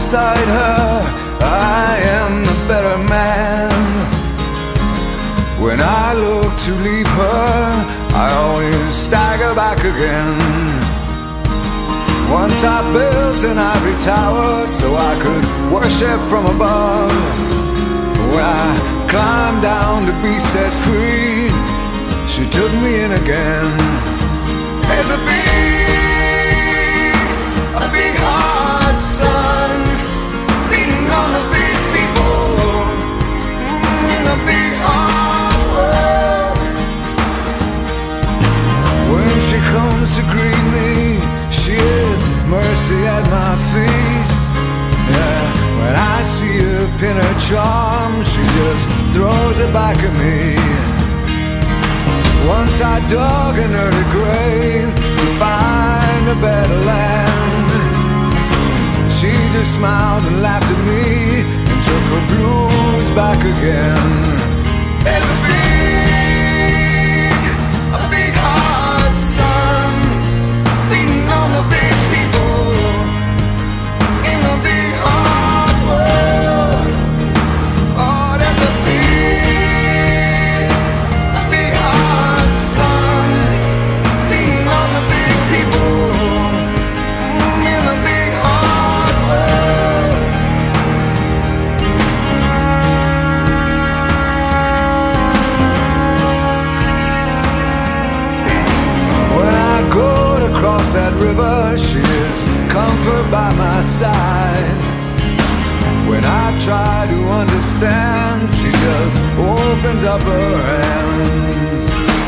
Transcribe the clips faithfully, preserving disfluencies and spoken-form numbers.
beside her, I am the better man. When I look to leave her, I always stagger back again. Once I built an ivory tower so I could worship from above. When I climbed down to be set free, she took me in again. There's a big, a big hard sun beating on the big people in the big hard world. When she comes to greet me, she is mercy at my feet. Yeah, when I see her pin her charm, she just throws it back at me. Once I dug an early grave to find a better land. She just smiled and laughed at me and took her blues back again. There's a big, a big hard sun beating on the big people in the big hard world. Oh, there's a big, a big hard sun beating on the big people in the big hard world. When I go to cross that river, she is comfort by my side. When I try to understand, she just opens up her hands.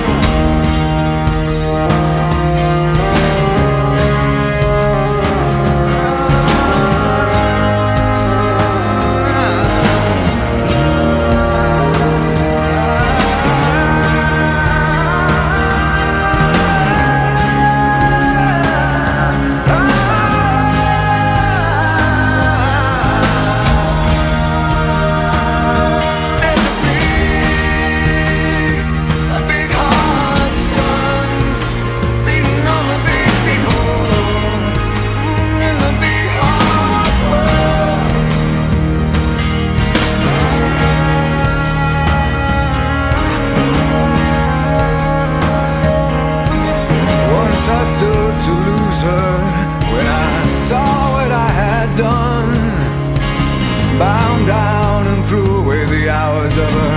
I stood to lose her when I saw what I had done. Bound down and threw away the hours of her